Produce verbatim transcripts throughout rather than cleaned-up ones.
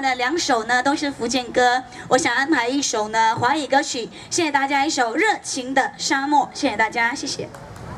完的两首呢都是福建歌，我想安排一首呢华语歌曲，谢谢大家一首《热情的沙漠》，谢谢大家，谢谢。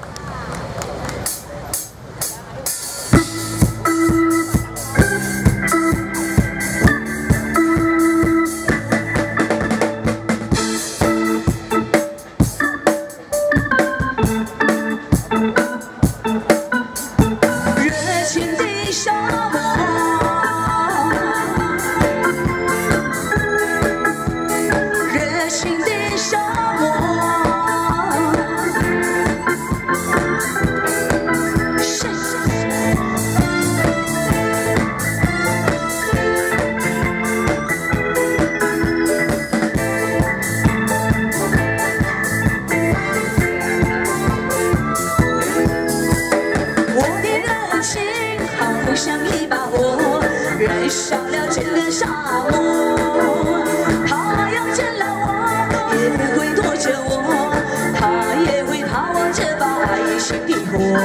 像一把火，燃烧了整个沙漠。他要见了我，也会躲着我，他也会怕我这把爱情的火。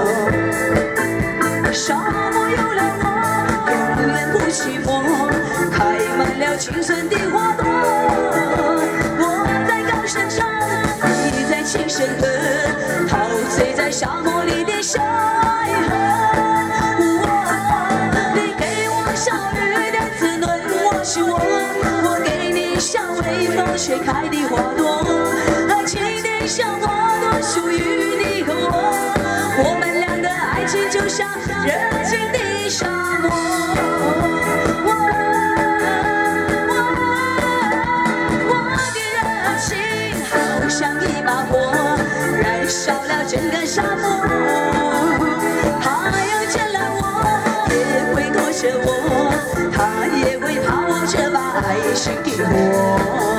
沙漠有了我，永远不寂寞，开满了青春的花朵。我在高山上，你在青山河，陶醉在沙漠里的小爱河。 吹开的花朵，爱情的小花朵属于你和我，我们俩的爱情就像热情的沙漠。我我我的热情好像一把火，燃烧了整个沙漠。他要见了我，也会躲着我，他也会怕我这把爱情的火。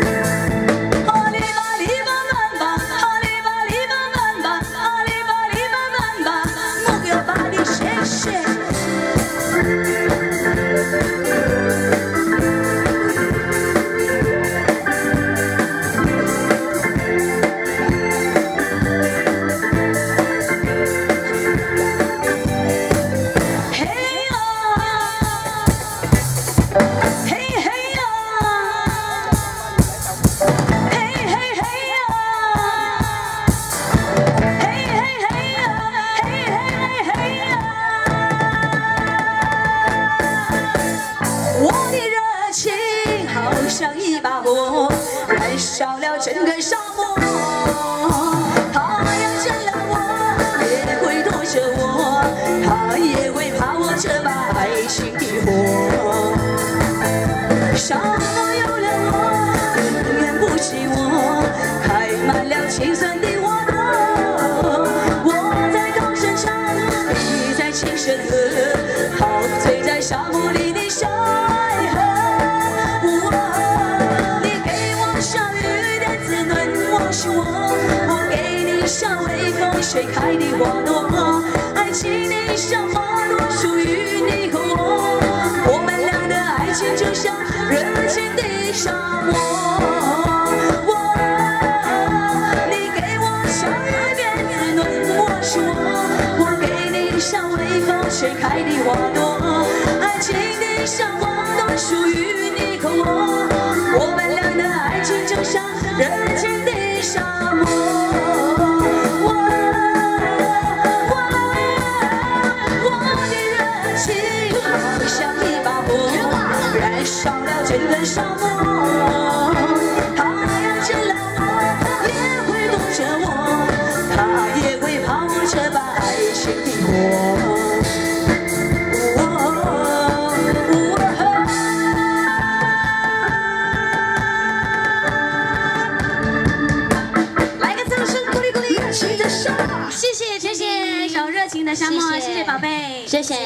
像一把火，燃烧了整个沙漠。他要见了我，也会躲着我，他也会怕我这把爱情的火。沙漠有了我，永远不寂寞，开满了青春的花朵。我在高山上，你在青山河，陶醉在沙漠里的小爱河。 我给你像微风吹开的花朵，爱情的小花朵属于你和我，我们俩的爱情就像热情的沙漠。我，你给我像雨边滋润我是我，我给你像微风吹开的花朵，爱情的小花朵属于你和我，我们俩的爱情就像热情的。 沙漠，我我我的热情好像一把火，燃烧了整个沙漠。他要见了我，也会躲着我，他也会怕我这把爱情的火。 谢谢谢谢，一首热情的沙漠，谢谢宝贝，谢谢。